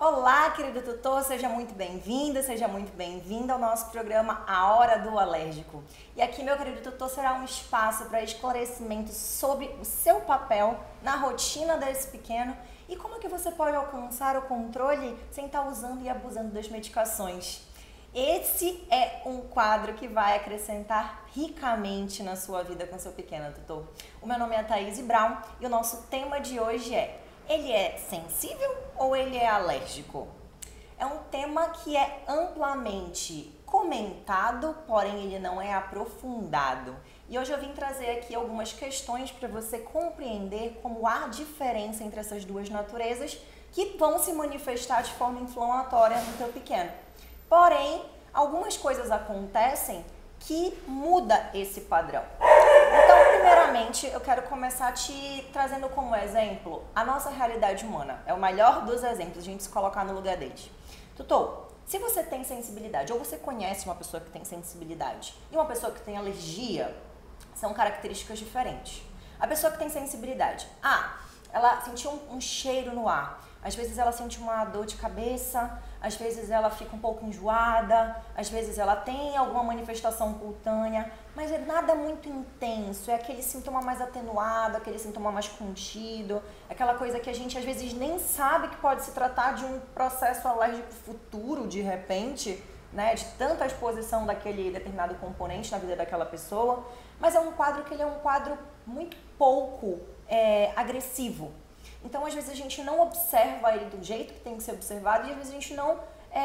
Olá, querido tutor, seja muito bem-vinda, seja muito bem-vinda ao nosso programa A Hora do Alérgico. E aqui, meu querido tutor, será um espaço para esclarecimento sobre o seu papel na rotina desse pequeno e como é que você pode alcançar o controle sem estar usando e abusando das medicações. Esse é um quadro que vai acrescentar ricamente na sua vida com seu pequeno tutor. O meu nome é Thaís Brown e o nosso tema de hoje é: ele é sensível ou ele é alérgico? É um tema que é amplamente comentado, porém ele não é aprofundado. E hoje eu vim trazer aqui algumas questões para você compreender como há diferença entre essas duas naturezas que vão se manifestar de forma inflamatória no teu pequeno. Porém, algumas coisas acontecem que muda esse padrão. Então, primeiramente, eu quero começar te trazendo como exemplo a nossa realidade humana. É o melhor dos exemplos, a gente se colocar no lugar deles. Tutor, se você tem sensibilidade ou você conhece uma pessoa que tem sensibilidade e uma pessoa que tem alergia, são características diferentes. A pessoa que tem sensibilidade, ela sentiu um cheiro no ar. Às vezes ela sente uma dor de cabeça, às vezes ela fica um pouco enjoada, às vezes ela tem alguma manifestação cutânea, mas é nada muito intenso, é aquele sintoma mais atenuado, aquele sintoma mais contido, aquela coisa que a gente às vezes nem sabe que pode se tratar de um processo alérgico futuro, de repente, né, de tanta exposição daquele determinado componente na vida daquela pessoa, mas é um quadro que ele é um quadro muito pouco agressivo. Então, às vezes, a gente não observa ele do jeito que tem que ser observado e, às vezes, a gente não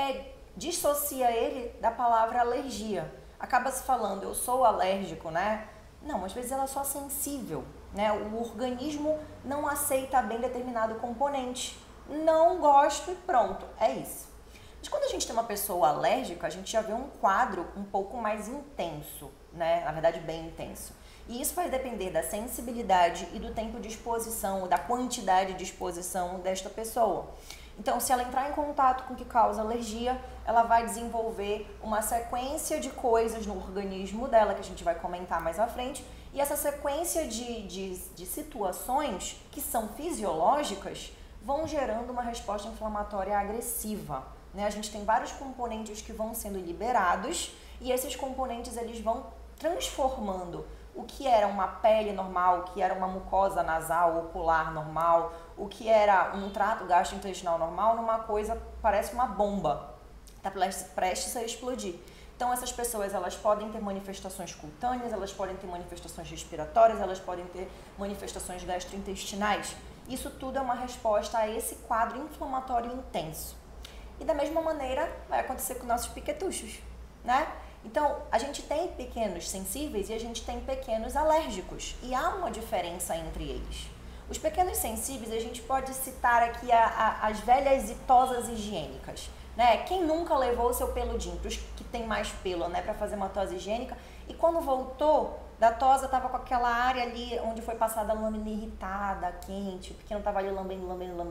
dissocia ele da palavra alergia. Acaba se falando, eu sou alérgico, né? Não, às vezes ela é só sensível, né? O organismo não aceita bem determinado componente. Não gosto e pronto, é isso. Mas quando a gente tem uma pessoa alérgica, a gente já vê um quadro um pouco mais intenso, né? Na verdade, bem intenso. E isso vai depender da sensibilidade e do tempo de exposição, da quantidade de exposição desta pessoa. Então, se ela entrar em contato com o que causa alergia, ela vai desenvolver uma sequência de coisas no organismo dela, que a gente vai comentar mais à frente, e essa sequência de situações que são fisiológicas vão gerando uma resposta inflamatória agressiva, né? A gente tem vários componentes que vão sendo liberados e esses componentes eles vão transformando o que era uma pele normal, o que era uma mucosa nasal ocular normal, o que era um trato gastrointestinal normal, numa coisa, parece uma bomba, está prestes a explodir. Então essas pessoas, elas podem ter manifestações cutâneas, elas podem ter manifestações respiratórias, elas podem ter manifestações gastrointestinais. Isso tudo é uma resposta a esse quadro inflamatório intenso. E da mesma maneira vai acontecer com nossos piquetuchos, né? Então, a gente tem pequenos sensíveis e a gente tem pequenos alérgicos. E há uma diferença entre eles. Os pequenos sensíveis, a gente pode citar aqui as velhas e tosas higiênicas, né? Quem nunca levou o seu peludinho para os que tem mais pelo, né, para fazer uma tosa higiênica, e quando voltou da tosa, estava com aquela área ali onde foi passada a lâmina irritada, quente, o pequeno estava ali lambendo,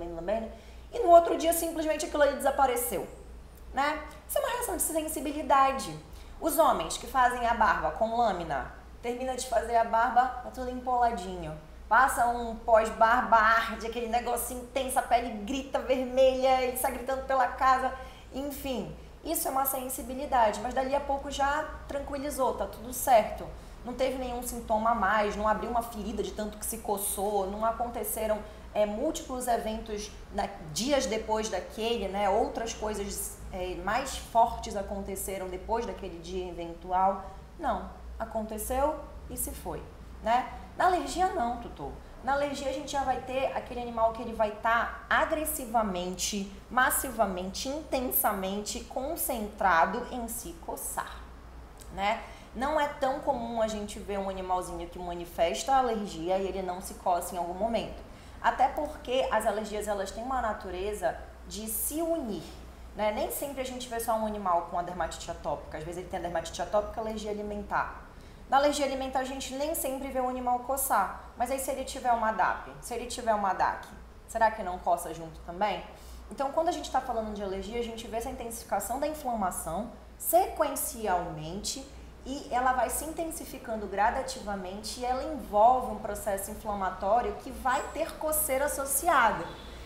e no outro dia simplesmente aquilo ali desapareceu, né? Isso é uma reação de sensibilidade. Os homens que fazem a barba com lâmina, termina de fazer a barba, tá tudo empoladinho. Passa um pós-barba, arde, aquele negocinho intenso, a pele grita vermelha, ele sai gritando pela casa, enfim. Isso é uma sensibilidade, mas dali a pouco já tranquilizou, tá tudo certo. Não teve nenhum sintoma a mais, não abriu uma ferida de tanto que se coçou, não aconteceram múltiplos eventos dias depois daquele, né? Outras coisas mais fortes aconteceram depois daquele dia eventual. Não, aconteceu e se foi, né? Na alergia não, tutor. Na alergia a gente já vai ter aquele animal que ele vai estar agressivamente, massivamente, intensamente concentrado em se coçar, né? Não é tão comum a gente ver um animalzinho que manifesta a alergia e ele não se coça em algum momento. Até porque as alergias elas têm uma natureza de se unir, né? Nem sempre a gente vê só um animal com a dermatite atópica, às vezes ele tem a dermatite atópica e alergia alimentar. Na alergia alimentar a gente nem sempre vê o animal coçar, mas aí se ele tiver uma DAP, se ele tiver uma DAC, será que não coça junto também? Então quando a gente está falando de alergia, a gente vê essa intensificação da inflamação sequencialmente e ela vai se intensificando gradativamente e ela envolve um processo inflamatório que vai ter coceira associada.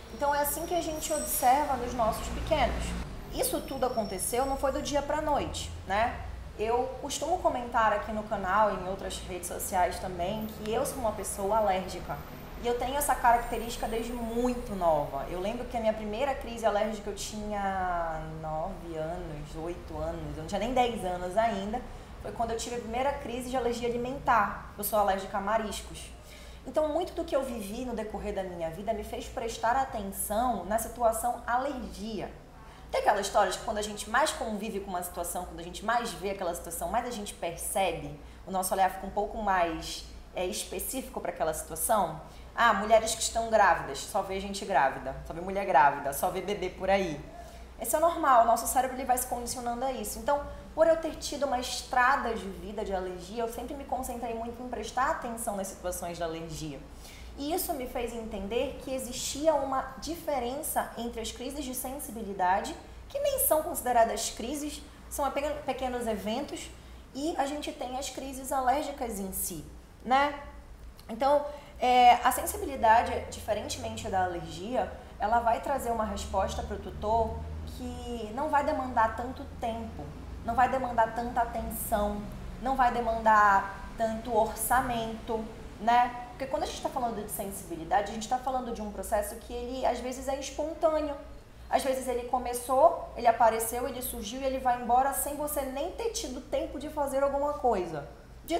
Então é assim que a gente observa nos nossos pequenos. Isso tudo aconteceu, não foi do dia para a noite, né? Eu costumo comentar aqui no canal e em outras redes sociais também que eu sou uma pessoa alérgica. E eu tenho essa característica desde muito nova. Eu lembro que a minha primeira crise alérgica eu tinha 9 anos, 8 anos, eu não tinha nem 10 anos ainda. Foi quando eu tive a primeira crise de alergia alimentar. Eu sou alérgica a mariscos. Então, muito do que eu vivi no decorrer da minha vida me fez prestar atenção na situação alergia. Tem aquela história de que quando a gente mais convive com uma situação, quando a gente mais vê aquela situação, mais a gente percebe, o nosso olhar fica um pouco mais específico para aquela situação. Ah, mulheres que estão grávidas, só vê gente grávida, só vê mulher grávida, só vê bebê por aí. Isso é normal, o nosso cérebro ele vai se condicionando a isso. Então, por eu ter tido uma estrada de vida de alergia, eu sempre me concentrei muito em prestar atenção nas situações de alergia. E isso me fez entender que existia uma diferença entre as crises de sensibilidade, que nem são consideradas crises, são pequenos eventos, e a gente tem as crises alérgicas em si, né? Então, a sensibilidade, diferentemente da alergia, ela vai trazer uma resposta para o tutor que não vai demandar tanto tempo, não vai demandar tanta atenção, não vai demandar tanto orçamento, né? Porque quando a gente está falando de sensibilidade, a gente está falando de um processo que ele às vezes é espontâneo. Às vezes ele começou, ele apareceu, ele surgiu e ele vai embora sem você nem ter tido tempo de fazer alguma coisa. De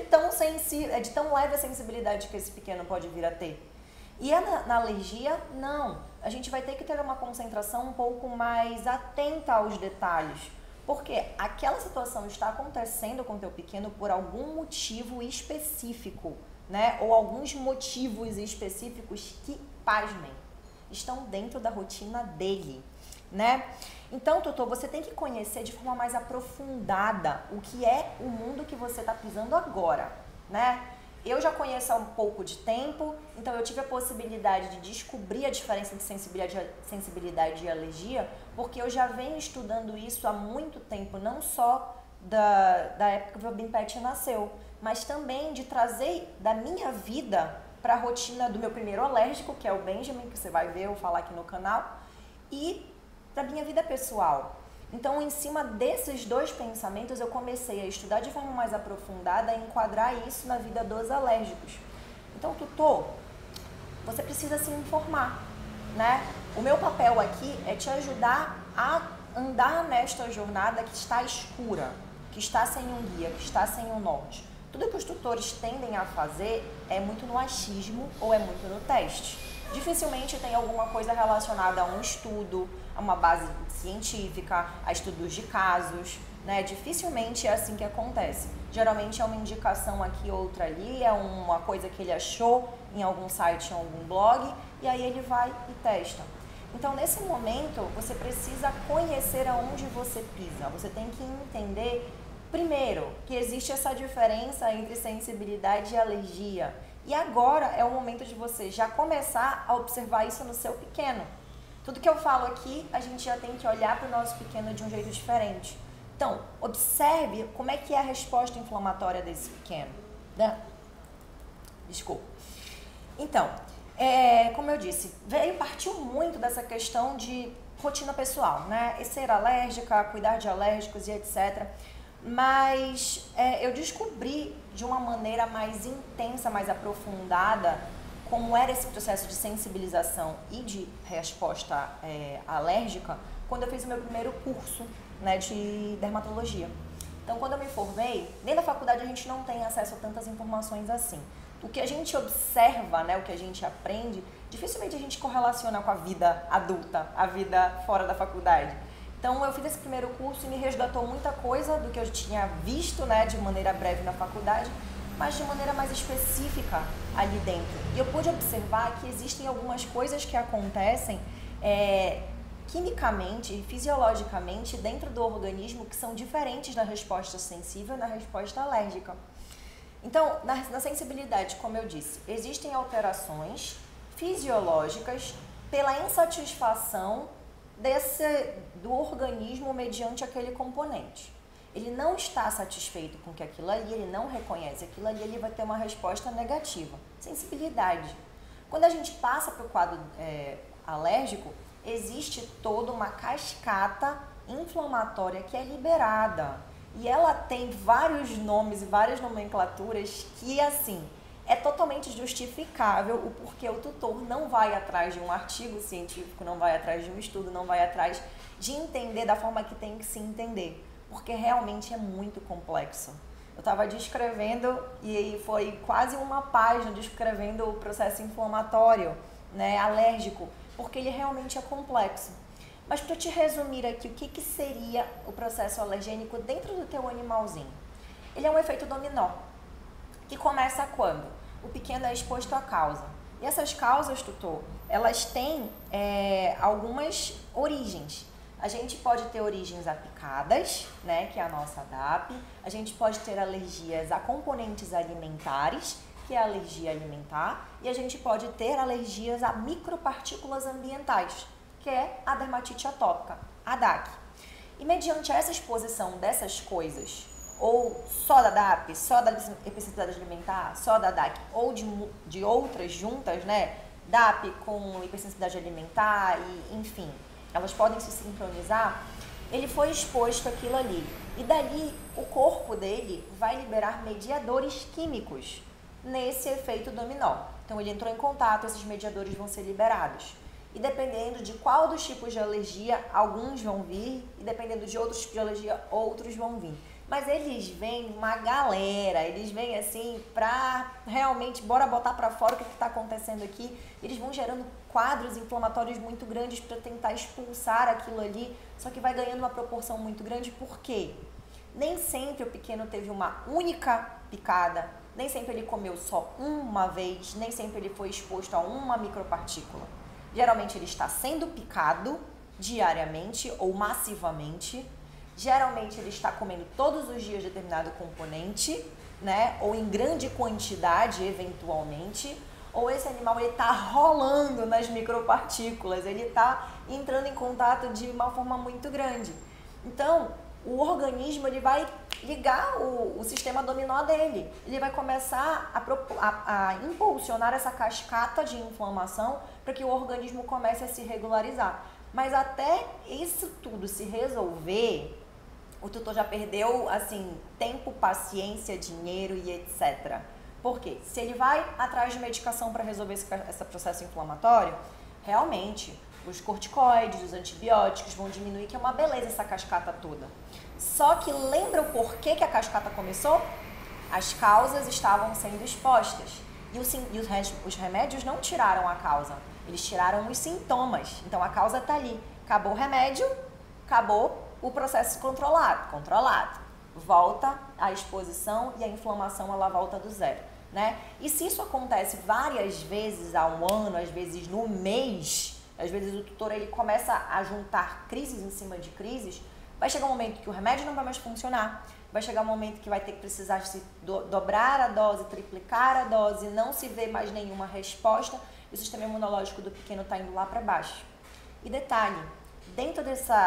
tão leve a sensibilidade que esse pequeno pode vir a ter. E na alergia, não. A gente vai ter que ter uma concentração um pouco mais atenta aos detalhes. Porque aquela situação está acontecendo com o teu pequeno por algum motivo específico, né? Ou alguns motivos específicos que, pasmem, estão dentro da rotina dele, né? Então, tutor, você tem que conhecer de forma mais aprofundada o que é o mundo que você está pisando agora, né? Eu já conheço há um pouco de tempo, então eu tive a possibilidade de descobrir a diferença de sensibilidade e alergia, porque eu já venho estudando isso há muito tempo, não só da época que o Bimpet nasceu, mas também de trazer da minha vida para a rotina do meu primeiro alérgico, que é o Benjamin, que você vai ver eu falar aqui no canal, e para a minha vida pessoal. Então, em cima desses dois pensamentos, eu comecei a estudar de forma mais aprofundada e enquadrar isso na vida dos alérgicos. Então, tutor, você precisa se informar, né? O meu papel aqui é te ajudar a andar nesta jornada que está escura, que está sem um guia, que está sem um norte. Tudo que os tutores tendem a fazer é muito no achismo ou é muito no teste. Dificilmente tem alguma coisa relacionada a um estudo, a uma base científica, a estudos de casos, né? Dificilmente é assim que acontece. Geralmente é uma indicação aqui, outra ali, é uma coisa que ele achou em algum site, em algum blog, e aí ele vai e testa. Então, nesse momento, você precisa conhecer aonde você pisa. Você tem que entender, primeiro, que existe essa diferença entre sensibilidade e alergia. E agora é o momento de você já começar a observar isso no seu pequeno. Tudo que eu falo aqui, a gente já tem que olhar para o nosso pequeno de um jeito diferente. Então, observe como é que é a resposta inflamatória desse pequeno, né? Desculpa. Então, como eu disse, partiu muito dessa questão de rotina pessoal, né? E ser alérgica, cuidar de alérgicos e etc. Mas eu descobri de uma maneira mais intensa, mais aprofundada, como era esse processo de sensibilização e de resposta alérgica, quando eu fiz o meu primeiro curso, né, de dermatologia. Então, quando eu me formei, nem na faculdade a gente não tem acesso a tantas informações assim. O que a gente observa, né, o que a gente aprende, dificilmente a gente correlaciona com a vida adulta, a vida fora da faculdade. Então, eu fiz esse primeiro curso e me resgatou muita coisa do que eu tinha visto, né, de maneira breve na faculdade, mas de maneira mais específica ali dentro. E eu pude observar que existem algumas coisas que acontecem quimicamente e fisiologicamente dentro do organismo que são diferentes da resposta sensível e da resposta alérgica. Então, na sensibilidade, como eu disse, existem alterações fisiológicas pela insatisfação do organismo mediante aquele componente. Ele não está satisfeito com que aquilo ali, ele não reconhece aquilo ali, ele vai ter uma resposta negativa. Sensibilidade. Quando a gente passa para o quadro alérgico, existe toda uma cascata inflamatória que é liberada. E ela tem vários nomes e várias nomenclaturas que, assim, é totalmente justificável o porquê o tutor não vai atrás de um artigo científico, não vai atrás de um estudo, não vai atrás de entender da forma que tem que se entender, porque realmente é muito complexo. Eu estava descrevendo e foi quase uma página descrevendo o processo inflamatório, né, alérgico, porque ele realmente é complexo. Mas para te resumir aqui, o que seria o processo alergênico dentro do teu animalzinho? Ele é um efeito dominó, que começa quando o pequeno é exposto à causa. E essas causas, tutor, elas têm algumas origens. A gente pode ter origens a picadas, né, que é a nossa DAP. A gente pode ter alergias a componentes alimentares, que é a alergia alimentar. E a gente pode ter alergias a micropartículas ambientais, que é a dermatite atópica, a DAC. E mediante essa exposição dessas coisas, ou só da DAP, só da hipersensibilidade alimentar, só da DAC, ou de outras juntas, né, DAP com hipersensibilidade alimentar e, enfim, elas podem se sincronizar, ele foi exposto àquilo ali. E dali, o corpo dele vai liberar mediadores químicos nesse efeito dominó. Então, ele entrou em contato, esses mediadores vão ser liberados. E dependendo de qual dos tipos de alergia, alguns vão vir, e dependendo de outros tipos de alergia, outros vão vir. Mas eles vêm uma galera, eles vêm assim pra realmente, bora botar pra fora o que está acontecendo aqui. Eles vão gerando quadros inflamatórios muito grandes para tentar expulsar aquilo ali, só que vai ganhando uma proporção muito grande, por quê? Nem sempre o pequeno teve uma única picada, nem sempre ele comeu só uma vez, nem sempre ele foi exposto a uma micropartícula. Geralmente ele está sendo picado diariamente ou massivamente. Geralmente ele está comendo todos os dias determinado componente, né? Ou em grande quantidade, eventualmente. Ou esse animal está rolando nas micropartículas, ele está entrando em contato de uma forma muito grande. Então, o organismo ele vai ligar o sistema dominó dele. Ele vai começar a impulsionar essa cascata de inflamação para que o organismo comece a se regularizar. Mas até isso tudo se resolver, o tutor já perdeu assim, tempo, paciência, dinheiro e etc. Por quê? Se ele vai atrás de medicação para resolver esse processo inflamatório, realmente os corticoides, os antibióticos vão diminuir, que é uma beleza essa cascata toda. Só que lembra o porquê que a cascata começou? As causas estavam sendo expostas. E os remédios não tiraram a causa, eles tiraram os sintomas. Então a causa está ali. Acabou o remédio, acabou o processo controlado. Volta a exposição e a inflamação ela volta do zero, né? E se isso acontece várias vezes ao ano, às vezes no mês, às vezes o tutor ele começa a juntar crises em cima de crises, vai chegar um momento que o remédio não vai mais funcionar, vai chegar um momento que vai ter que precisar se dobrar a dose, triplicar a dose, não se vê mais nenhuma resposta e o sistema imunológico do pequeno está indo lá para baixo. E detalhe, dentro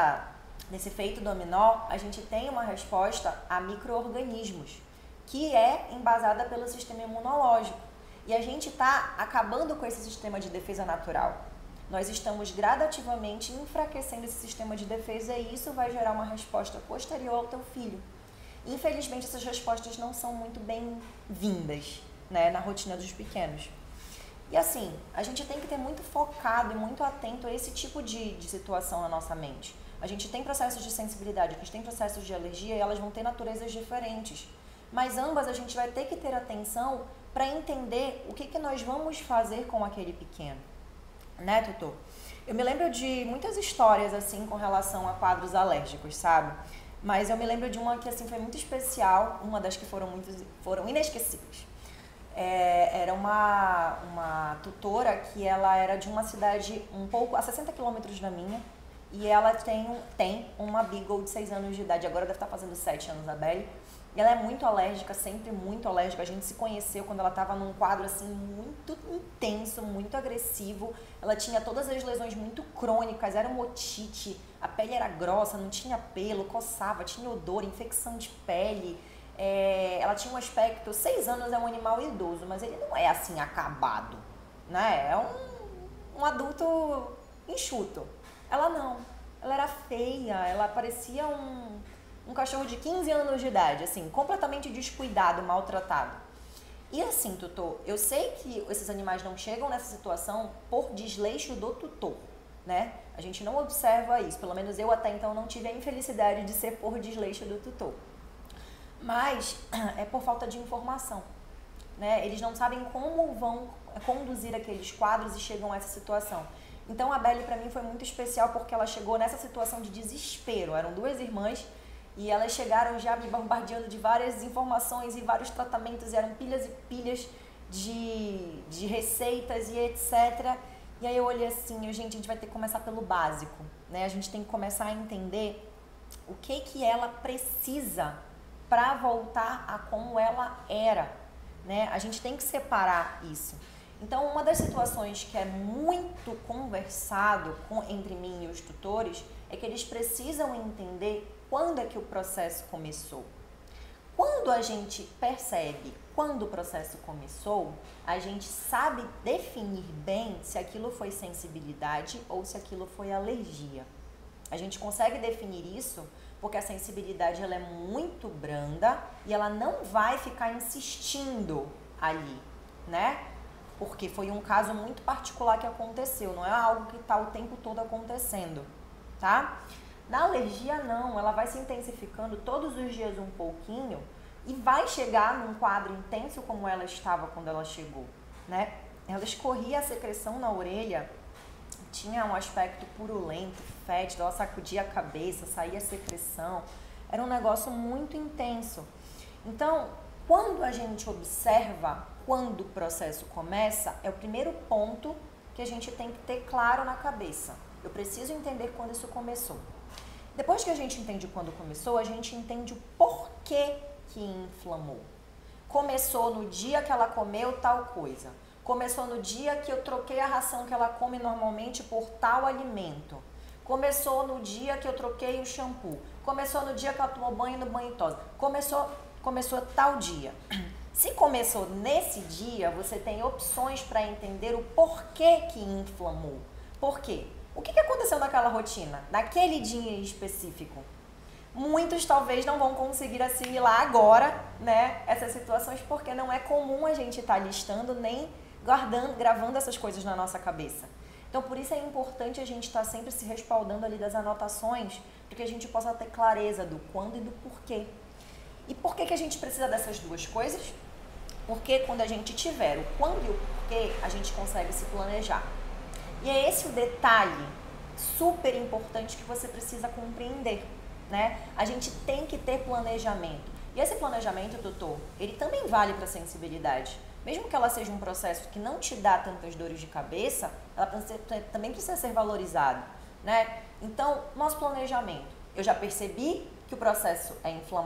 desse efeito dominó, a gente tem uma resposta a micro-organismos, que é embasada pelo sistema imunológico. E a gente está acabando com esse sistema de defesa natural. Nós estamos gradativamente enfraquecendo esse sistema de defesa e isso vai gerar uma resposta posterior ao teu filho. Infelizmente, essas respostas não são muito bem-vindas, né, na rotina dos pequenos. E assim, a gente tem que ter muito focado e muito atento a esse tipo de situação na nossa mente. A gente tem processos de sensibilidade, a gente tem processos de alergia e elas vão ter naturezas diferentes. Mas ambas a gente vai ter que ter atenção para entender o que nós vamos fazer com aquele pequeno. Né, tutor? Eu me lembro de muitas histórias assim com relação a quadros alérgicos, sabe? Mas eu me lembro de uma que assim foi muito especial, uma das que foram inesquecíveis. Era uma tutora que ela era de uma cidade um pouco a 60 quilômetros da minha e ela tem uma Beagle de 6 anos de idade, agora deve estar fazendo 7 anos a Belly. E ela é muito alérgica, sempre muito alérgica. A gente se conheceu quando ela estava num quadro assim muito intenso, muito agressivo. Ela tinha todas as lesões muito crônicas, era uma otite, a pele era grossa, não tinha pelo, coçava, tinha odor, infecção de pele. Ela tinha um aspecto, 6 anos é um animal idoso, mas ele não é assim acabado, né? É um adulto enxuto. Ela não. Ela era feia, ela parecia um cachorro de 15 anos de idade, assim, completamente descuidado, maltratado. E assim, tutor, eu sei que esses animais não chegam nessa situação por desleixo do tutor, né? A gente não observa isso, pelo menos eu até então não tive a infelicidade de ser por desleixo do tutor. Mas é por falta de informação, né? Eles não sabem como vão conduzir aqueles quadros e chegam a essa situação. Então a Belle para mim foi muito especial porque ela chegou nessa situação de desespero. Eram duas irmãs e elas chegaram já me bombardeando de várias informações e vários tratamentos, e eram pilhas e pilhas de receitas e etc. E aí eu olhei assim, gente, a gente vai ter que começar pelo básico, né? A gente tem que começar a entender o que ela precisa para voltar a como ela era, né? A gente tem que separar isso. Então, uma das situações que é muito conversado entre mim e os tutores é que eles precisam entender quando é que o processo começou. Quando a gente percebe quando o processo começou, a gente sabe definir bem se aquilo foi sensibilidade ou se aquilo foi alergia. A gente consegue definir isso porque a sensibilidade ela é muito branda e ela não vai ficar insistindo ali, né? Porque foi um caso muito particular que aconteceu, não é algo que está o tempo todo acontecendo, tá? Na alergia não, ela vai se intensificando todos os dias um pouquinho e vai chegar num quadro intenso como ela estava quando ela chegou, né? Ela escorria a secreção na orelha, tinha um aspecto purulento, fétido, ela sacudia a cabeça, saía secreção, era um negócio muito intenso. Então, quando a gente observa quando o processo começa, é o primeiro ponto que a gente tem que ter claro na cabeça. Eu preciso entender quando isso começou. Depois que a gente entende quando começou, a gente entende o porquê que inflamou. Começou no dia que ela comeu tal coisa. Começou no dia que eu troquei a ração que ela come normalmente por tal alimento. Começou no dia que eu troquei o shampoo. Começou no dia que ela tomou banho no banho tosa. Começou tal dia. Se começou nesse dia, você tem opções para entender o porquê que inflamou. Por quê? O que aconteceu naquela rotina, naquele dia em específico? Muitos talvez não vão conseguir assimilar agora, né, essas situações, porque não é comum a gente estar listando nem gravando essas coisas na nossa cabeça. Então, por isso é importante a gente estar sempre se respaldando ali das anotações, para que a gente possa ter clareza do quando e do porquê. E por que a gente precisa dessas duas coisas? Porque quando a gente tiver o quando e o porquê, a gente consegue se planejar. E é esse o detalhe super importante que você precisa compreender, né? A gente tem que ter planejamento. E esse planejamento, doutor, ele também vale para a sensibilidade. Mesmo que ela seja um processo que não te dá tantas dores de cabeça, ela também precisa ser valorizada, né? Então, nosso planejamento. Eu já percebi que o processo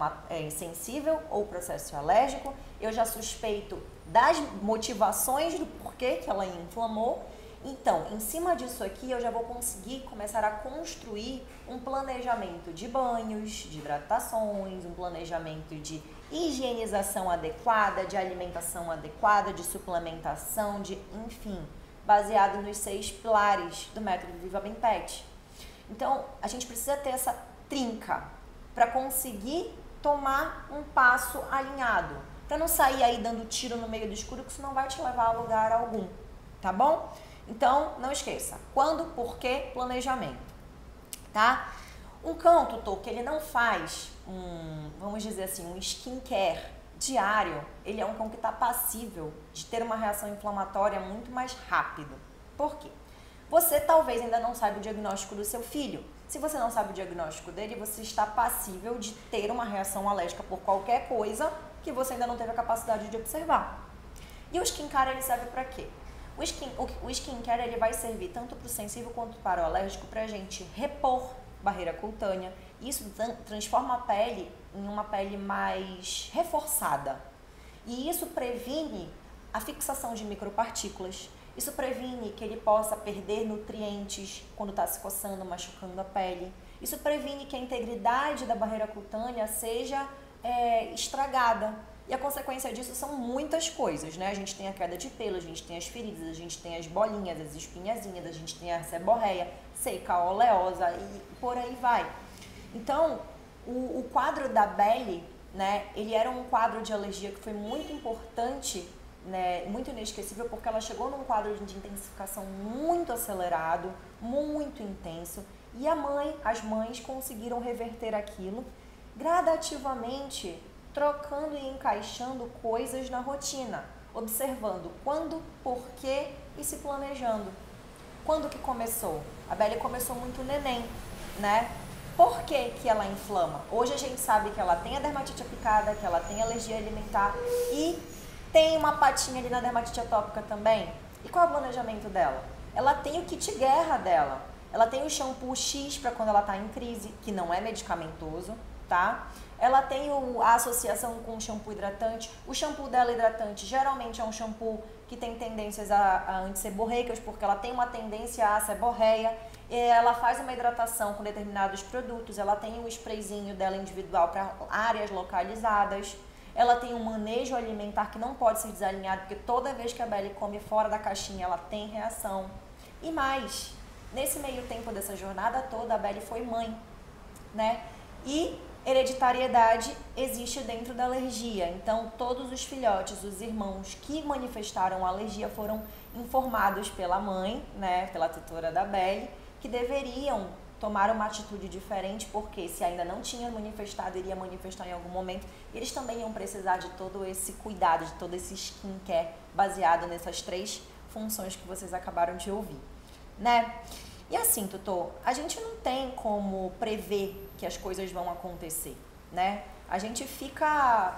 é sensível ou o processo é alérgico. Eu já suspeito das motivações do porquê que ela inflamou. Então, em cima disso aqui, eu já vou conseguir começar a construir um planejamento de banhos, de hidratações, um planejamento de higienização adequada, de alimentação adequada, de suplementação, enfim, baseado nos 6 pilares do método Viva Bem Pet. Então, a gente precisa ter essa trinca para conseguir tomar um passo alinhado, para não sair aí dando tiro no meio do escuro, que isso não vai te levar a lugar algum, tá bom? Então, não esqueça, quando, porquê, planejamento, tá? Um cão, tutor, que ele não faz vamos dizer assim, um skincare diário, ele é um cão que está passível de ter uma reação inflamatória muito mais rápido. Por quê? Você talvez ainda não saiba o diagnóstico do seu filho. Se você não sabe o diagnóstico dele, você está passível de ter uma reação alérgica por qualquer coisa que você ainda não teve a capacidade de observar. E o skincare, ele serve para quê? O skincare, ele vai servir tanto para o sensível quanto para o alérgico para a gente repor barreira cutânea. Isso transforma a pele em uma pele mais reforçada. E isso previne a fixação de micropartículas. Isso previne que ele possa perder nutrientes quando está se coçando, machucando a pele. Isso previne que a integridade da barreira cutânea seja estragada. E a consequência disso são muitas coisas, né? A gente tem a queda de pelo, a gente tem as feridas, a gente tem as bolinhas, as espinhazinhas, a gente tem a seborreia, seca, oleosa e por aí vai. Então, o quadro da Belle, né, ele era um quadro de alergia que foi muito importante, né, muito inesquecível, porque ela chegou num quadro de intensificação muito acelerado, muito intenso, e as mães conseguiram reverter aquilo gradativamente, trocando e encaixando coisas na rotina, observando quando, por quê e se planejando. Quando que começou? A Belle começou muito neném, né? Por que que ela inflama? Hoje a gente sabe que ela tem a dermatite apicada, que ela tem alergia alimentar e tem uma patinha ali na dermatite atópica também. E qual é o planejamento dela? Ela tem o kit guerra dela. Ela tem o shampoo X para quando ela está em crise, que não é medicamentoso, tá? Ela tem a associação com o shampoo hidratante. O shampoo dela hidratante geralmente é um shampoo que tem tendências a antisseborreicas, porque ela tem uma tendência à seborreia. Ela faz uma hidratação com determinados produtos. Ela tem um sprayzinho dela individual para áreas localizadas. Ela tem um manejo alimentar que não pode ser desalinhado, porque toda vez que a Belle come fora da caixinha, ela tem reação. E mais, nesse meio tempo dessa jornada toda, a Belle foi mãe, né? E hereditariedade existe dentro da alergia. Então, todos os filhotes, os irmãos que manifestaram alergia foram informados pela mãe, né, pela tutora da Belle, que deveriam tomar uma atitude diferente, porque se ainda não tinha manifestado, iria manifestar em algum momento. Eles também iam precisar de todo esse cuidado, de todo esse skincare baseado nessas 3 funções que vocês acabaram de ouvir, né? E assim, tutor, a gente não tem como prever que as coisas vão acontecer, né? A gente fica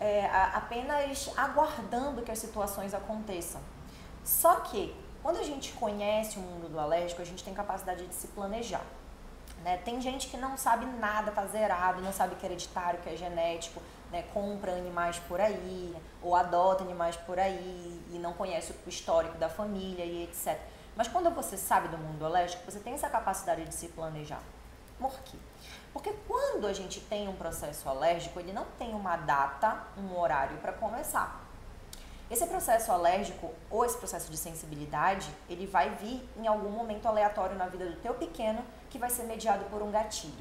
apenas aguardando que as situações aconteçam. Só que, quando a gente conhece o mundo do alérgico, a gente tem capacidade de se planejar, né? Tem gente que não sabe nada, tá zerado, não sabe que é hereditário, que é genético, né? Compra animais por aí, ou adota animais por aí, e não conhece o histórico da família e etc. Mas quando você sabe do mundo alérgico, você tem essa capacidade de se planejar. Por quê? Porque quando a gente tem um processo alérgico, ele não tem uma data, um horário para começar. Esse processo alérgico ou esse processo de sensibilidade, ele vai vir em algum momento aleatório na vida do teu pequeno, que vai ser mediado por um gatilho.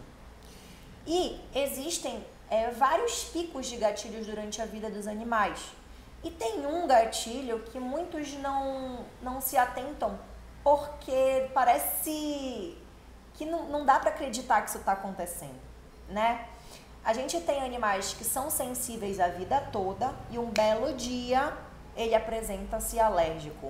E existem vários picos de gatilhos durante a vida dos animais. E tem um gatilho que muitos não se atentam, porque parece que não dá para acreditar que isso está acontecendo, né? A gente tem animais que são sensíveis a vida toda e um belo dia ele apresenta-se alérgico.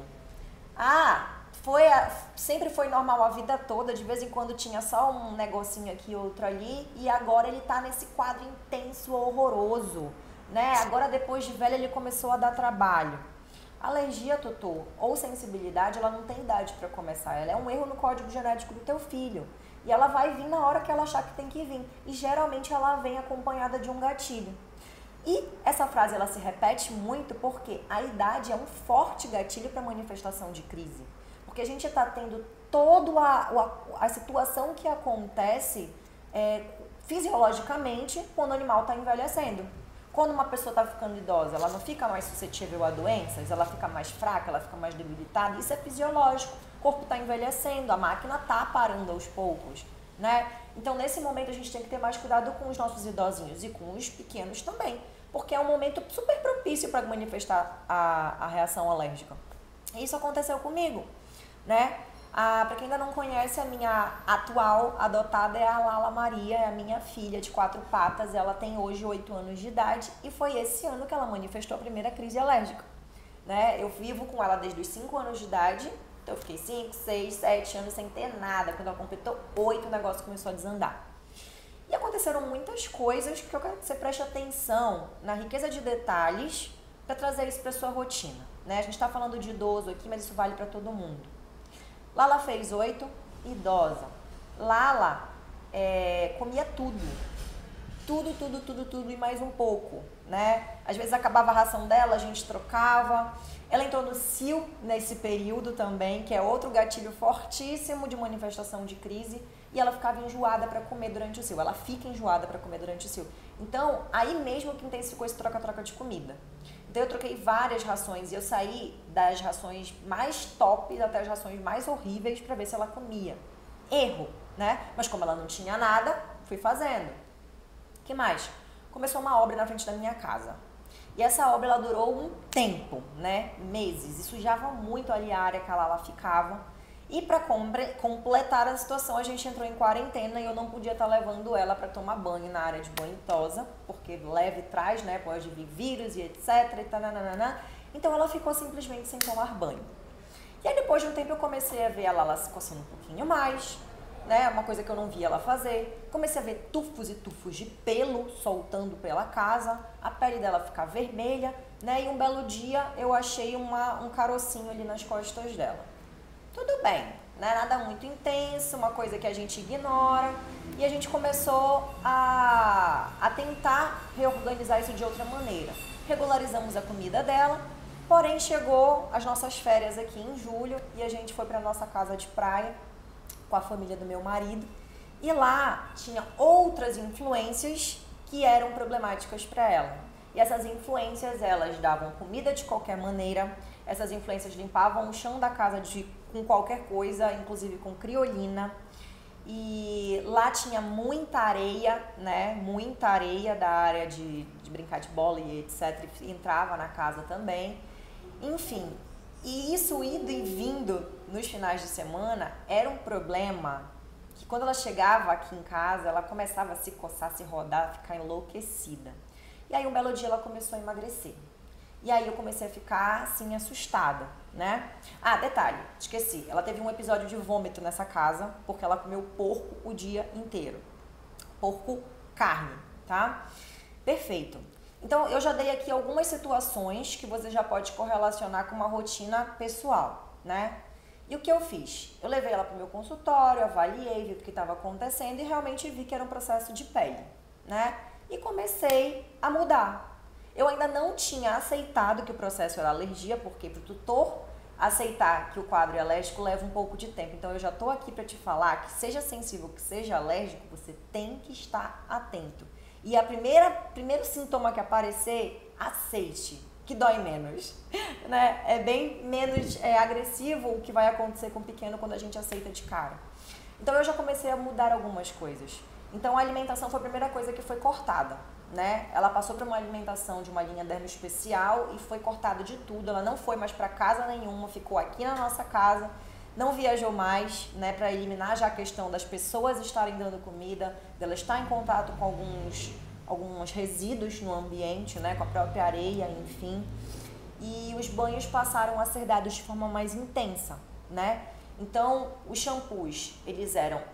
Sempre foi normal a vida toda, de vez em quando tinha só um negocinho aqui, outro ali, e agora ele tá nesse quadro intenso, horroroso, né? Agora, depois de velho, ele começou a dar trabalho. Alergia, tutor, ou sensibilidade, ela não tem idade para começar. Ela é um erro no código genético do teu filho. E ela vai vir na hora que ela achar que tem que vir. E geralmente ela vem acompanhada de um gatilho. E essa frase ela se repete muito porque a idade é um forte gatilho para manifestação de crise. Porque a gente está tendo toda a situação que acontece fisiologicamente quando o animal está envelhecendo. Quando uma pessoa está ficando idosa, ela não fica mais suscetível a doenças, ela fica mais fraca, ela fica mais debilitada. Isso é fisiológico. O corpo está envelhecendo, a máquina está parando aos poucos, né? Então, nesse momento, a gente tem que ter mais cuidado com os nossos idosinhos e com os pequenos também, porque é um momento super propício para manifestar a reação alérgica. E isso aconteceu comigo, né? Para quem ainda não conhece, a minha atual adotada é a Lala Maria, é a minha filha de 4 patas. Ela tem hoje 8 anos de idade e foi esse ano que ela manifestou a primeira crise alérgica, né? Eu vivo com ela desde os 5 anos de idade, então eu fiquei 5, 6, 7 anos sem ter nada. Quando ela completou 8, o negócio começou a desandar. E aconteceram muitas coisas que eu quero que você preste atenção na riqueza de detalhes para trazer isso para sua rotina, né? A gente está falando de idoso aqui, mas isso vale para todo mundo. Lala fez 8, idosa. Lala comia tudo. Tudo e mais um pouco, né? Às vezes acabava a ração dela, a gente trocava. Ela entrou no CIL nesse período também, que é outro gatilho fortíssimo de manifestação de crise. e ela ficava enjoada para comer durante o cio. Ela fica enjoada para comer durante o cio. Então, aí mesmo que intensificou esse troca-troca de comida. Então, eu troquei várias rações e eu saí das rações mais top até as rações mais horríveis para ver se ela comia. Erro, né? Mas como ela não tinha nada, fui fazendo. O que mais? Começou uma obra na frente da minha casa. E essa obra, ela durou um tempo, né? Meses. E sujava muito ali a área que ela ficava. E para completar a situação, a gente entrou em quarentena e eu não podia estar levando ela para tomar banho na área de banho tosa, porque leve traz, né? Pode vir vírus e etc. E tananana. Então ela ficou simplesmente sem tomar banho. E aí depois de um tempo eu comecei a ver ela se coçando um pouquinho mais, né? Uma coisa que eu não via ela fazer. Comecei a ver tufos e tufos de pelo soltando pela casa, a pele dela ficar vermelha, né? E um belo dia eu achei um carocinho ali nas costas dela. Tudo bem, não é nada muito intenso, uma coisa que a gente ignora, e a gente começou a tentar reorganizar isso de outra maneira. Regularizamos a comida dela, porém chegou as nossas férias aqui em julho e a gente foi para nossa casa de praia com a família do meu marido, e lá tinha outras influências que eram problemáticas para ela. E essas influências, elas davam comida de qualquer maneira, essas influências limpavam o chão da casa com qualquer coisa, inclusive com criolina. E lá tinha muita areia, né? Muita areia da área de brincar de bola e etc. Entrava na casa também. Enfim, e isso indo e vindo nos finais de semana era um problema que quando ela chegava aqui em casa, ela começava a se coçar, se rodar, a ficar enlouquecida. E aí um belo dia ela começou a emagrecer. E aí eu comecei a ficar assim assustada, né? Ah, detalhe, esqueci. Ela teve um episódio de vômito nessa casa porque ela comeu porco o dia inteiro. Porco carne, tá? Perfeito. Então eu já dei aqui algumas situações que você já pode correlacionar com uma rotina pessoal, né? E o que eu fiz? Eu levei ela para o meu consultório, avaliei, vi o que estava acontecendo e realmente vi que era um processo de pele, né? E comecei a mudar. Eu ainda não tinha aceitado que o processo era alergia, porque para o tutor aceitar que o quadro é alérgico leva um pouco de tempo. Então eu já estou aqui para te falar que seja sensível, que seja alérgico, você tem que estar atento. E primeiro sintoma que aparecer, aceite, que dói menos, né? É bem menos agressivo o que vai acontecer com o pequeno quando a gente aceita de cara. Então eu já comecei a mudar algumas coisas. Então a alimentação foi a primeira coisa que foi cortada, né? Ela passou para uma alimentação de uma linha dermo especial e foi cortada de tudo. Ela não foi mais para casa nenhuma, ficou aqui na nossa casa, não viajou mais, né? Para eliminar já a questão das pessoas estarem dando comida, dela estar em contato com alguns resíduos no ambiente, né? Com a própria areia, enfim. E os banhos passaram a ser dados de forma mais intensa, né? Então os shampoos, eles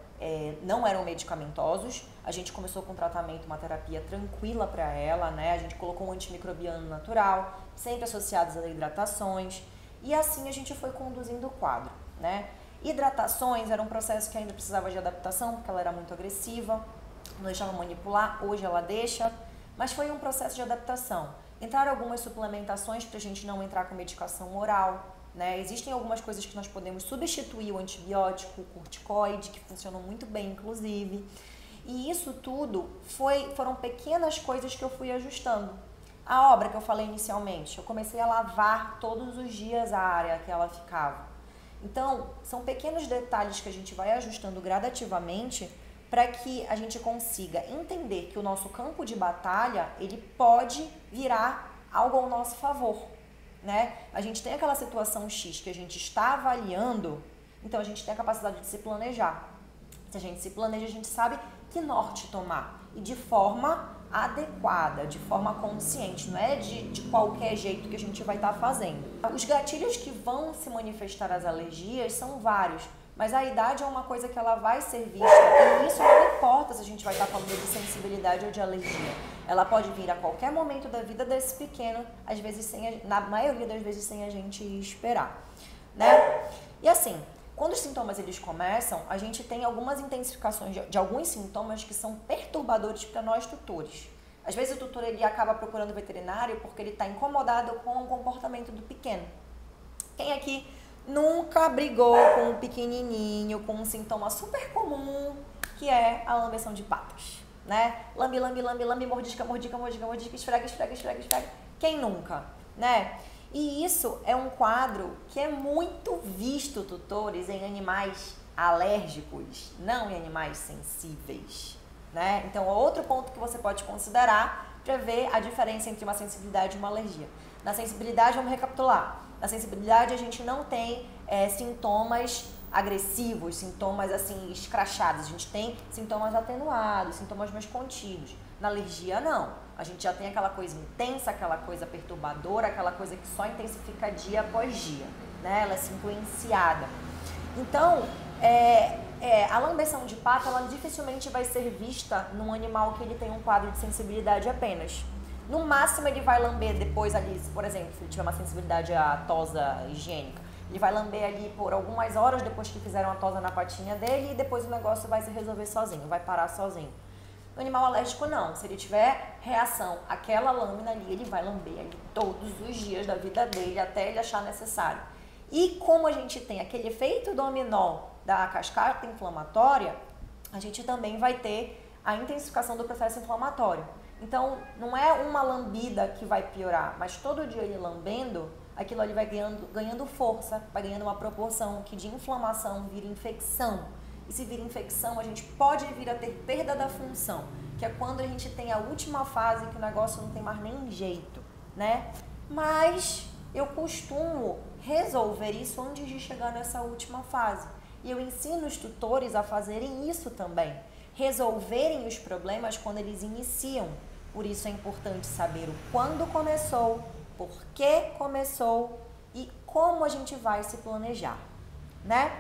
não eram medicamentosos. A gente começou com um tratamento, uma terapia tranquila para ela, né? A gente colocou um antimicrobiano natural, sempre associados a hidratações. E assim a gente foi conduzindo o quadro, né? Hidratações era um processo que ainda precisava de adaptação, porque ela era muito agressiva, não deixava manipular, hoje ela deixa. Mas foi um processo de adaptação. Entraram algumas suplementações para a gente não entrar com medicação oral, né? Existem algumas coisas que nós podemos substituir o antibiótico, o corticoide, que funcionam muito bem, inclusive. E isso tudo foram pequenas coisas que eu fui ajustando. A obra que eu falei inicialmente, eu comecei a lavar todos os dias a área que ela ficava. Então, são pequenos detalhes que a gente vai ajustando gradativamente para que a gente consiga entender que o nosso campo de batalha, ele pode virar algo ao nosso favor, né? A gente tem aquela situação X que a gente está avaliando, então a gente tem a capacidade de se planejar. Se a gente se planeja, a gente sabe que norte tomar e de forma adequada, de forma consciente, não é de qualquer jeito que a gente vai estar fazendo. Os gatilhos que vão se manifestar as alergias são vários, mas a idade é uma coisa que ela vai ser vista e isso não importa se a gente vai estar falando de sensibilidade ou de alergia. Ela pode vir a qualquer momento da vida desse pequeno, às vezes na maioria das vezes sem a gente esperar, né? E assim, quando os sintomas eles começam, a gente tem algumas intensificações de alguns sintomas que são perturbadores para nós tutores. Às vezes o tutor ele acaba procurando veterinário porque ele está incomodado com o comportamento do pequeno. Quem aqui nunca brigou com um pequenininho, com um sintoma super comum, que é a lambeção de patas, né? Lambe, lambe, lambe, lambe, mordisca, mordisca, mordisca, mordisca, esfrega, esfrega, esfrega, esfrega. Quem nunca, né? E isso é um quadro que é muito visto, tutores, em animais alérgicos, não em animais sensíveis, né? Então, outro ponto que você pode considerar para ver a diferença entre uma sensibilidade e uma alergia. Na sensibilidade, vamos recapitular. Na sensibilidade, a gente não tem sintomas agressivos, sintomas assim escrachados. A gente tem sintomas atenuados, sintomas mais contidos. Na alergia, não. A gente já tem aquela coisa intensa, aquela coisa perturbadora, aquela coisa que só intensifica dia após dia, né? Ela é influenciada. Então, a lambeção de pata, ela dificilmente vai ser vista num animal que ele tem um quadro de sensibilidade apenas. No máximo, ele vai lamber depois ali, por exemplo, se ele tiver uma sensibilidade à tosa higiênica, ele vai lamber ali por algumas horas depois que fizeram a tosa na patinha dele e depois o negócio vai se resolver sozinho, vai parar sozinho. No animal alérgico, não. Se ele tiver reação àquela lâmina ali, ele vai lamber ali todos os dias da vida dele até ele achar necessário. E como a gente tem aquele efeito dominó da cascata inflamatória, a gente também vai ter a intensificação do processo inflamatório. Então, não é uma lambida que vai piorar, mas todo dia ele lambendo, aquilo ali vai ganhando força, vai ganhando uma proporção que de inflamação vira infecção. E se vira infecção, a gente pode vir a ter perda da função, que é quando a gente tem a última fase que o negócio não tem mais nem jeito, né? Mas eu costumo resolver isso antes de chegar nessa última fase. E eu ensino os tutores a fazerem isso também, resolverem os problemas quando eles iniciam. Por isso é importante saber o quando começou, por que começou e como a gente vai se planejar, né?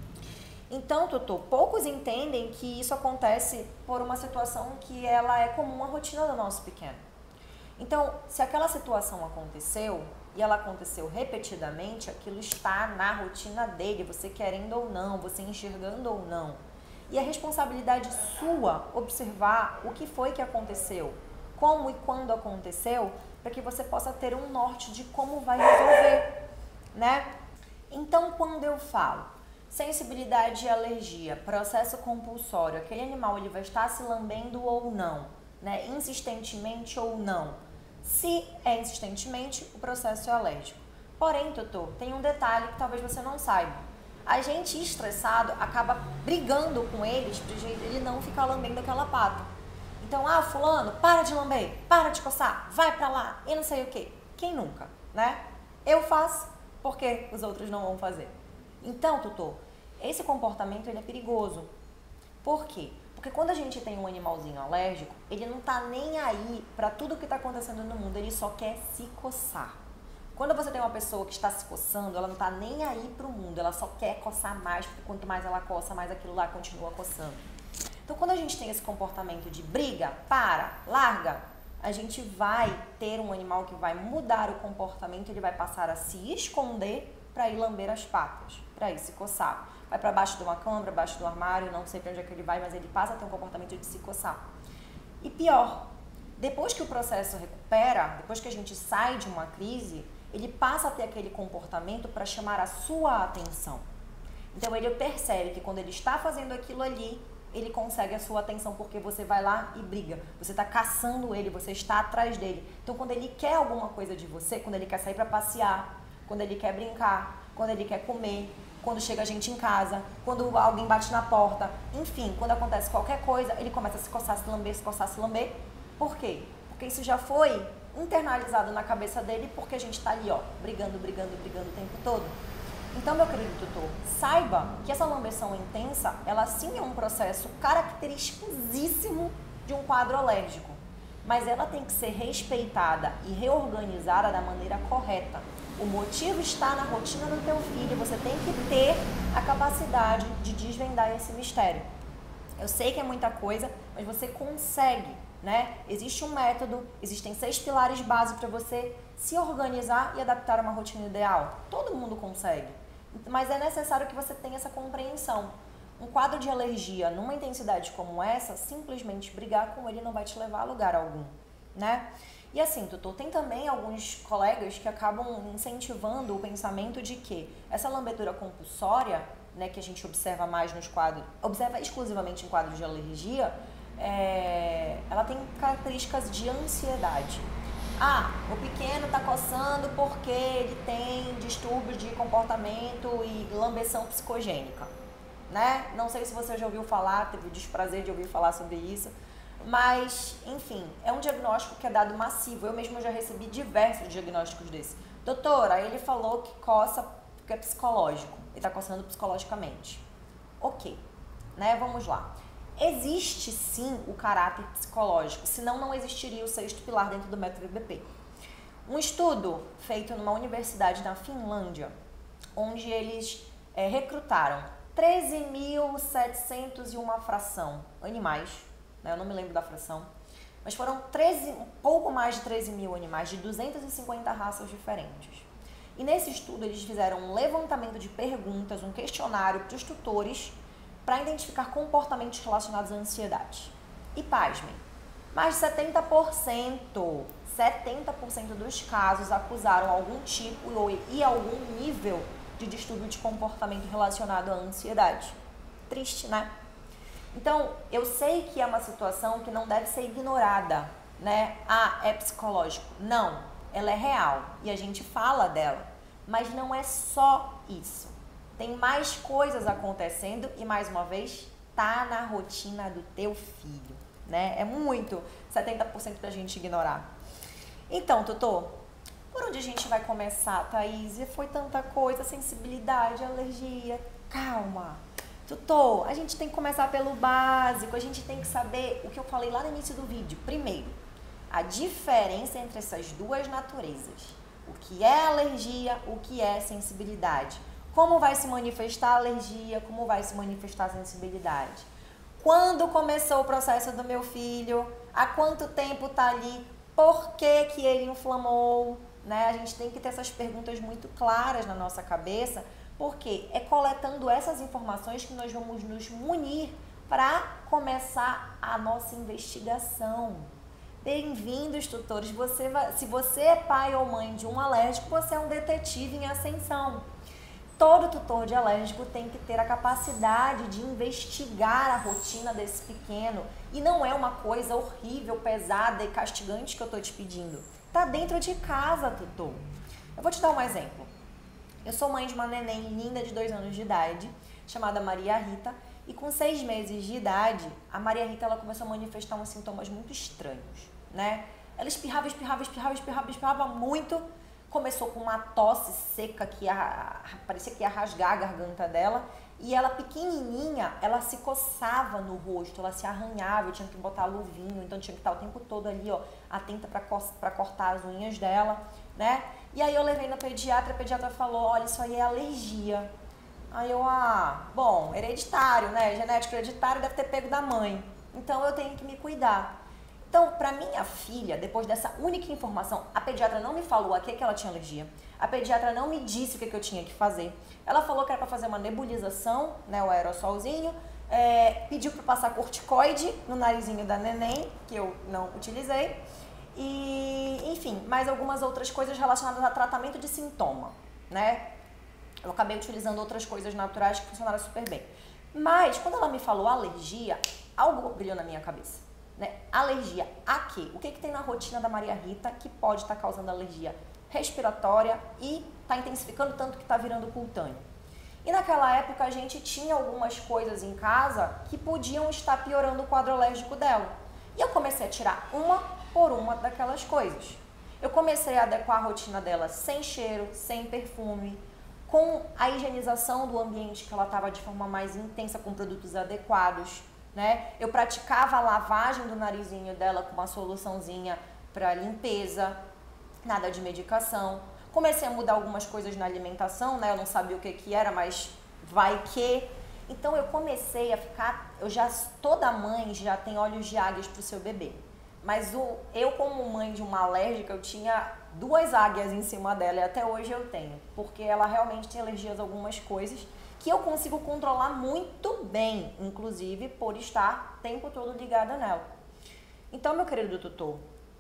Então, tutor, poucos entendem que isso acontece por uma situação que ela é comum à rotina do nosso pequeno. Então, se aquela situação aconteceu e ela aconteceu repetidamente, aquilo está na rotina dele, você querendo ou não, você enxergando ou não. E a responsabilidade sua observar o que foi que aconteceu, como e quando aconteceu, para que você possa ter um norte de como vai resolver, né? Então, quando eu falo sensibilidade e alergia, processo compulsório, aquele animal ele vai estar se lambendo ou não, né? Insistentemente ou não. Se é insistentemente, o processo é alérgico. Porém, tutor, tem um detalhe que talvez você não saiba. A gente estressado acaba brigando com eles para ele não ficar lambendo aquela pata. Então, fulano, para de lamber, para de coçar, vai pra lá, e não sei o quê. Quem nunca, né? Eu faço, porque os outros não vão fazer. Então, tutor, esse comportamento ele é perigoso. Por quê? Porque quando a gente tem um animalzinho alérgico, ele não tá nem aí para tudo que tá acontecendo no mundo, ele só quer se coçar. Quando você tem uma pessoa que está se coçando, ela não tá nem aí pro mundo, ela só quer coçar mais, porque quanto mais ela coça, mais aquilo lá continua coçando. Então, quando a gente tem esse comportamento de briga, para, larga, a gente vai ter um animal que vai mudar o comportamento, ele vai passar a se esconder para ir lamber as patas, para ir se coçar. Vai para baixo de uma cama, para baixo do armário, não sei para onde é que ele vai, mas ele passa a ter um comportamento de se coçar. E pior, depois que o processo recupera, depois que a gente sai de uma crise, ele passa a ter aquele comportamento para chamar a sua atenção. Então ele percebe que quando ele está fazendo aquilo ali, ele consegue a sua atenção porque você vai lá e briga. Você está caçando ele, você está atrás dele. Então quando ele quer alguma coisa de você, quando ele quer sair para passear, quando ele quer brincar, quando ele quer comer, quando chega a gente em casa, quando alguém bate na porta, enfim, quando acontece qualquer coisa, ele começa a se coçar, se lamber, se coçar, se lamber. Por quê? Porque isso já foi internalizado na cabeça dele porque a gente está ali, ó, brigando, brigando, brigando o tempo todo. Então, meu querido tutor, saiba que essa lambeção intensa, ela sim é um processo característicosíssimo de um quadro alérgico, mas ela tem que ser respeitada e reorganizada da maneira correta. O motivo está na rotina do teu filho, você tem que ter a capacidade de desvendar esse mistério. Eu sei que é muita coisa, mas você consegue, né? Existe um método, existem 6 pilares básicos para você se organizar e adaptar a uma rotina ideal. Todo mundo consegue, mas é necessário que você tenha essa compreensão. Um quadro de alergia numa intensidade como essa, simplesmente brigar com ele não vai te levar a lugar algum. né? E assim, tutor, tem também alguns colegas que acabam incentivando o pensamento de que essa lambedura compulsória, né, que a gente observa mais nos quadros, observa exclusivamente em quadros de alergia, ela tem características de ansiedade. Ah, o pequeno tá coçando porque ele tem distúrbios de comportamento e lambeção psicogênica, né? Não sei se você já ouviu falar, teve o desprazer de ouvir falar sobre isso, mas, enfim, é um diagnóstico que é dado massivo. Eu mesma já recebi diversos diagnósticos desse. Doutora, ele falou que coça porque é psicológico, ele tá coçando psicologicamente. Ok, né? Vamos lá. Existe sim o caráter psicológico, senão não existiria o sexto pilar dentro do método EBP. Um estudo feito numa universidade na Finlândia, onde eles recrutaram 13.701 fração animais, né, eu não me lembro da fração, mas foram um pouco mais de 13 mil animais de 250 raças diferentes. E nesse estudo eles fizeram um levantamento de perguntas, um questionário para os tutores, para identificar comportamentos relacionados à ansiedade. E pasmem, mais de 70% dos casos acusaram algum tipo e algum nível de distúrbio de comportamento relacionado à ansiedade. Triste, né? Então, eu sei que é uma situação que não deve ser ignorada, né? Ah, é psicológico. Não, ela é real e a gente fala dela, mas não é só isso. Tem mais coisas acontecendo e, mais uma vez, tá na rotina do teu filho, né? É muito 70% da gente ignorar. Então, tutor, por onde a gente vai começar, Thaís? Foi tanta coisa, sensibilidade, alergia. Calma. Tutor, a gente tem que começar pelo básico, a gente tem que saber o que eu falei lá no início do vídeo. Primeiro, a diferença entre essas duas naturezas. O que é alergia, o que é sensibilidade. Como vai se manifestar a alergia, como vai se manifestar a sensibilidade. Quando começou o processo do meu filho, há quanto tempo está ali, por que que ele inflamou, né? A gente tem que ter essas perguntas muito claras na nossa cabeça, porque é coletando essas informações que nós vamos nos munir para começar a nossa investigação. Bem-vindos, tutores. Se você é pai ou mãe de um alérgico, você é um detetive em ascensão. Todo tutor de alérgico tem que ter a capacidade de investigar a rotina desse pequeno. E não é uma coisa horrível, pesada e castigante que eu estou te pedindo. Tá dentro de casa, tutor. Eu vou te dar um exemplo. Eu sou mãe de uma neném linda de 2 anos de idade, chamada Maria Rita. E com 6 meses de idade, a Maria Rita ela começou a manifestar uns sintomas muito estranhos, né? Ela espirrava muito. Começou com uma tosse seca que parecia que ia rasgar a garganta dela. E ela pequenininha, ela se coçava no rosto, ela se arranhava, eu tinha que botar luvinho, então tinha que estar o tempo todo ali, ó, atenta para cortar as unhas dela, né? E aí eu levei na pediatra, a pediatra falou, olha, isso aí é alergia. Aí eu, bom, hereditário, né? Genético hereditário deve ter pego da mãe, então eu tenho que me cuidar. Então, para minha filha, depois dessa única informação, a pediatra não me falou a que ela tinha alergia. A pediatra não me disse o que eu tinha que fazer. Ela falou que era para fazer uma nebulização, né, o aerossolzinho. Pediu para passar corticoide no narizinho da neném, que eu não utilizei. E, enfim, mais algumas outras coisas relacionadas a tratamento de sintoma, né? Eu acabei utilizando outras coisas naturais que funcionaram super bem. Mas, quando ela me falou alergia, algo brilhou na minha cabeça. Né? Alergia a quê? O que tem na rotina da Maria Rita que pode estar causando alergia respiratória e está intensificando tanto que está virando cutâneo? E naquela época a gente tinha algumas coisas em casa que podiam estar piorando o quadro alérgico dela. E eu comecei a tirar uma por uma daquelas coisas. Eu comecei a adequar a rotina dela sem cheiro, sem perfume, com a higienização do ambiente que ela estava de forma mais intensa, com produtos adequados. Né? Eu praticava a lavagem do narizinho dela com uma soluçãozinha para limpeza, nada de medicação. Comecei a mudar algumas coisas na alimentação, né? Eu não sabia o que era, mas vai que. Então eu comecei a ficar, toda mãe já tem olhos de águias para o seu bebê. Mas eu como mãe de uma alérgica, eu tinha 2 águias em cima dela e até hoje eu tenho. Porque ela realmente tem alergias a algumas coisas que eu consigo controlar muito bem, inclusive por estar o tempo todo ligada nela. Então, meu querido tutor,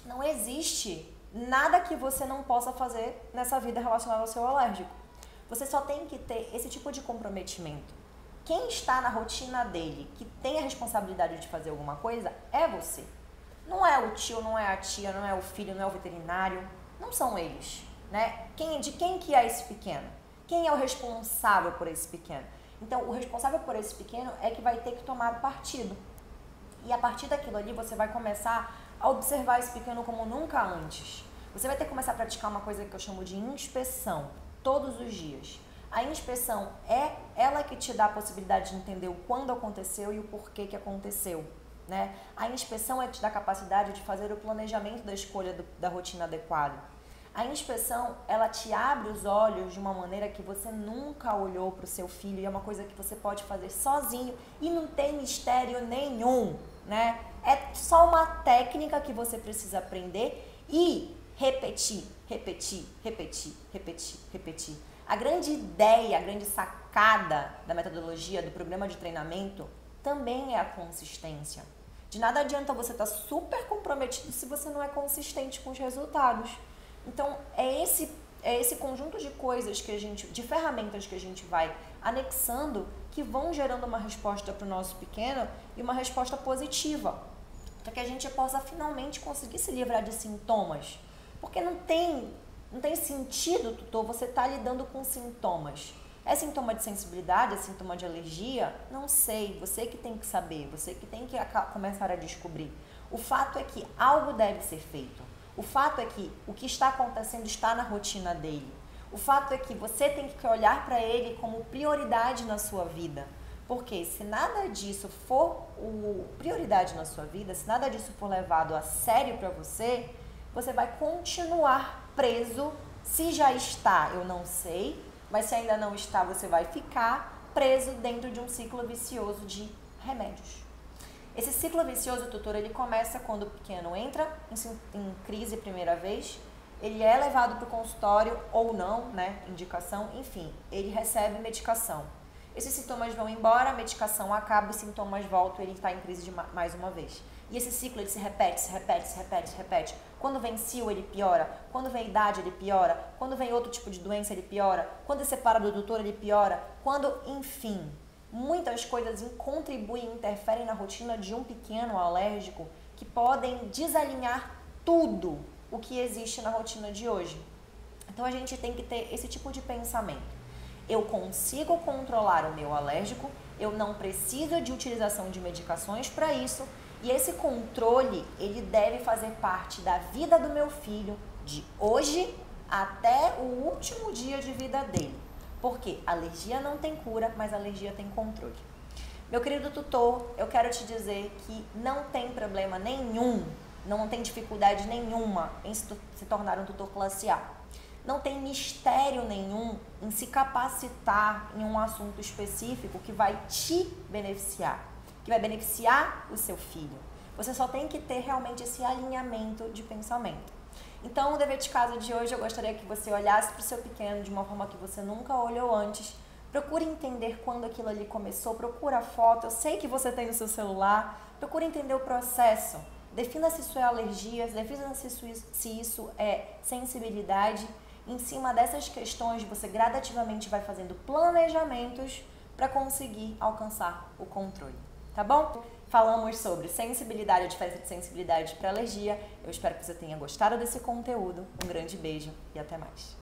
Não existe nada que você não possa fazer nessa vida relacionada ao seu alérgico. Você só tem que ter esse tipo de comprometimento. Quem está na rotina dele, que tem a responsabilidade de fazer alguma coisa, é você. Não é o tio, não é a tia, não é o filho, não é o veterinário. Não são eles, né? De quem que é esse pequeno? Quem é o responsável por esse pequeno? Então, o responsável por esse pequeno é que vai ter que tomar partido. E a partir daquilo ali, você vai começar a observar esse pequeno como nunca antes. Você vai ter que começar a praticar uma coisa que eu chamo de inspeção, todos os dias. A inspeção é ela que te dá a possibilidade de entender o quando aconteceu e o porquê que aconteceu, né? A inspeção é que te dá a capacidade de fazer o planejamento da escolha da rotina adequada. A inspeção, ela te abre os olhos de uma maneira que você nunca olhou para o seu filho e é uma coisa que você pode fazer sozinho e não tem mistério nenhum, né? É só uma técnica que você precisa aprender e repetir, repetir, repetir, repetir, repetir. A grande ideia, a grande sacada da metodologia, do programa de treinamento, também é a consistência. De nada adianta você estar super comprometido se você não é consistente com os resultados. Então, é esse conjunto de coisas de ferramentas que a gente vai anexando que vão gerando uma resposta para o nosso pequeno e uma resposta positiva, para que a gente possa finalmente conseguir se livrar de sintomas. Porque não tem sentido, tutor, você estar lidando com sintomas. É sintoma de sensibilidade? É sintoma de alergia? Não sei, você que tem que saber, você que tem que começar a descobrir. O fato é que algo deve ser feito. O fato é que o que está acontecendo está na rotina dele. O fato é que você tem que olhar para ele como prioridade na sua vida. Porque se nada disso for prioridade na sua vida, se nada disso for levado a sério para você, você vai continuar preso. Se já está, eu não sei, mas se ainda não está, você vai ficar preso dentro de um ciclo vicioso de remédios. Esse ciclo vicioso, tutor, ele começa quando o pequeno entra em crise a primeira vez, ele é levado para o consultório ou não, né, indicação, enfim, ele recebe medicação. Esses sintomas vão embora, a medicação acaba, os sintomas voltam, ele está em crise mais uma vez. E esse ciclo ele se repete, se repete, se repete, se repete. Quando vem cio, ele piora. Quando vem idade, ele piora. Quando vem outro tipo de doença, ele piora. Quando ele separa do doutor, ele piora. Quando, enfim, muitas coisas contribuem e interferem na rotina de um pequeno alérgico que podem desalinhar tudo o que existe na rotina de hoje. Então a gente tem que ter esse tipo de pensamento. Eu consigo controlar o meu alérgico, eu não preciso de utilização de medicações para isso, e esse controle, ele deve fazer parte da vida do meu filho de hoje até o último dia de vida dele. Porque alergia não tem cura, mas alergia tem controle. Meu querido tutor, eu quero te dizer que não tem problema nenhum, não tem dificuldade nenhuma em se tornar um tutor classe A. Não tem mistério nenhum em se capacitar em um assunto específico que vai te beneficiar, que vai beneficiar o seu filho. Você só tem que ter realmente esse alinhamento de pensamento. Então, o dever de casa de hoje, eu gostaria que você olhasse para o seu pequeno de uma forma que você nunca olhou antes. Procure entender quando aquilo ali começou, procura a foto, eu sei que você tem no seu celular, procure entender o processo. Defina se isso é alergia, defina se isso é sensibilidade. Em cima dessas questões, você gradativamente vai fazendo planejamentos para conseguir alcançar o controle, tá bom? Falamos sobre sensibilidade, a diferença de sensibilidade para alergia. Eu espero que você tenha gostado desse conteúdo. Um grande beijo e até mais.